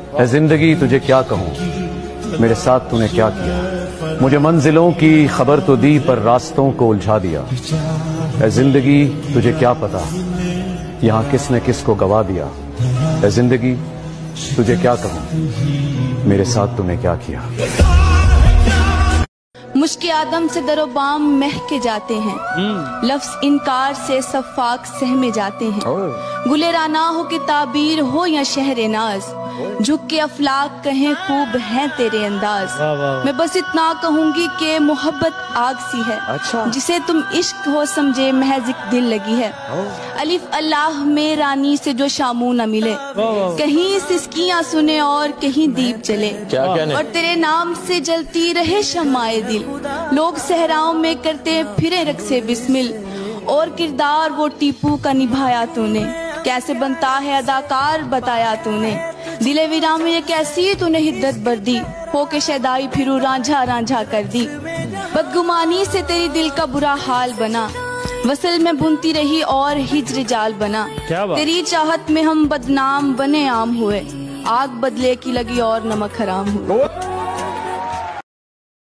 اے زندگی تجھے کیا کہوں، میرے ساتھ تو نے کیا کیا، مجھے منزلوں کی خبر تو دی پر راستوں کو الجھا دیا۔ اے زندگی تجھے کیا پتا یہاں کس نے کس کو گوا دیا۔ اے زندگی تجھے کیا کہوں، میرے ساتھ تو نے کیا کیا۔ مشک آدم سے در و بام مہکے جاتے ہیں، لفظ انکار سے صفاق سہمے جاتے ہیں۔ گلے رانا ہو کہ تعبیر ہو یا شہر ناز، جھک کے افلاک کہیں خوب ہیں تیرے انداز۔ میں بس اتنا کہوں گی کہ محبت آگ سی ہے، جسے تم عشق ہو سمجھے محض ایک دل لگی ہے۔ الف اللہ میں رانی سے جو شاموں نہ ملے، کہیں سسکیاں سنے اور کہیں دیپ جلے، اور تیرے نام سے جلتی رہے شمع دل۔ لوگ صحراؤں میں کرتے پھرے رقص بسمل، اور کردار وہ ٹیپو کا نبھایا تو نے، کیسے بنتا ہے اداکار بتایا تو نے۔ دل ویراں میں ایک ایسی تو نے حدت بردی، ہو کے شیدائی پھرو رانجھا رانجھا کر دی۔ بدگمانی سے تیری دل کا برا حال بنا، وصل میں بنتی رہی اور ہجر جال بنا۔ تیری چاہت میں ہم بدنام بنے عام ہوئے، آگ بدلے کی لگی اور نمک حرام ہوئے۔